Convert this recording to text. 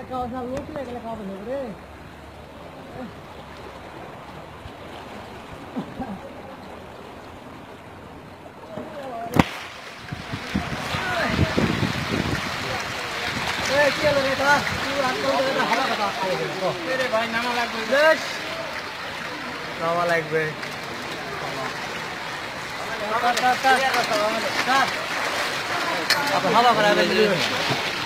Causa luz le que le acaba de ver. क्या लगे था तू रात को देना हवा बता मेरे भाई नामा लाग गए यस नामा लाग गए अब हवा करा दे